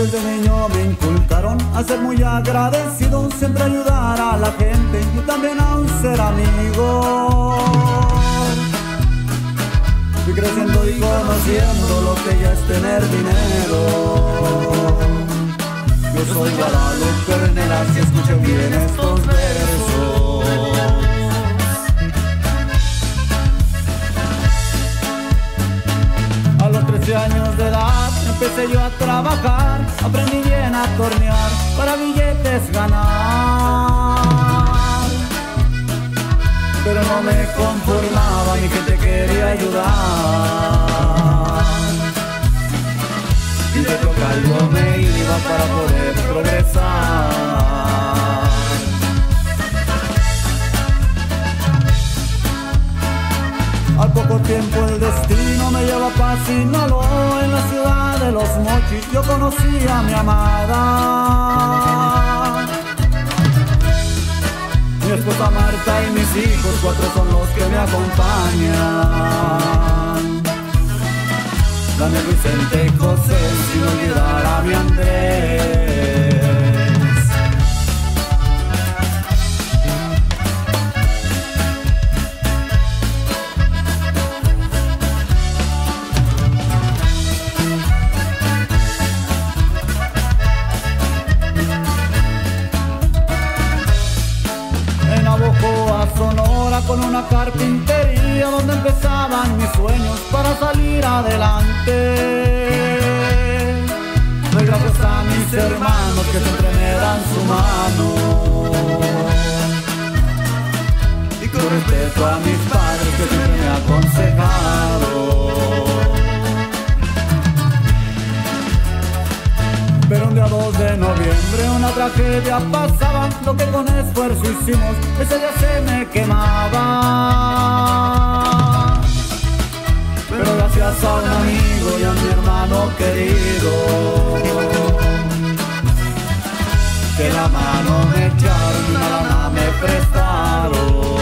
Desde niño me inculcaron a ser muy agradecido, siempre ayudar a la gente y también a un ser amigo. Fui creciendo y conociendo lo que ya es tener dinero. Yo soy Guadalupe Ornelas y escuchen bien estos versos. A los 13 años de edad empecé yo a trabajar, aprendí bien a tornear para billetes ganar. Pero no me conformaba, mi gente quería ayudar. Y de local yo me iba para poder progresar. Al poco tiempo el destino me lleva a Sinaloa, en la ciudad de Los Mochis yo conocí a mi amada. Mi esposa Marta y mis hijos, 4 son los que me acompañan. Daniel, Vicente y José, sin olvidar a mi Andrés. Sonora con una carpintería donde empezaban mis sueños para salir adelante. Doy gracias a mis hermanos que siempre me dan su mano, y con respeto a mis padres que siempre me han aconsejado. Pero un día 2 de noviembre una tragedia pasaba, lo que con esfuerzo hicimos, ese día se me quemaba. Pero gracias a un amigo y a mi hermano querido, que la mano me echaron y una lana me prestaron.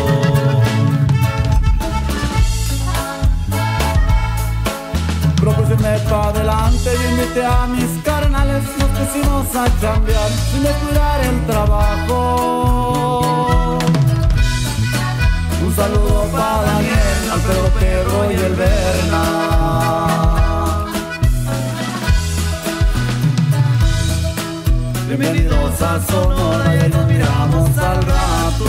Propuse para adelante y invité a mis carnales, nos pusimos a chambear sin descuidar el trabajo. Un saludo para Daniel, Alfredo, Pedro y el Berna. Bienvenidos a Sonora y ahí nos miramos al rato.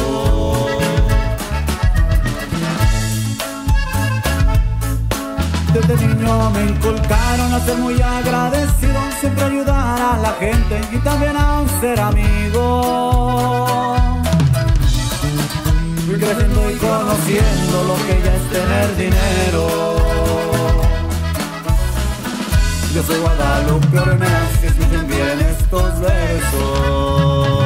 Desde niño me inculcaron a ser muy agradecido, siempre ayudar a la gente y también a un ser amigo. Fui creciendo y conociendo lo que ya es tener dinero. Yo soy Guadalupe Ornelas y escuchen bien estos versos.